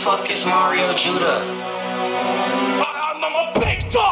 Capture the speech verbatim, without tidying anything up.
fuck is Mario Judah? I'm, I'm a big dog!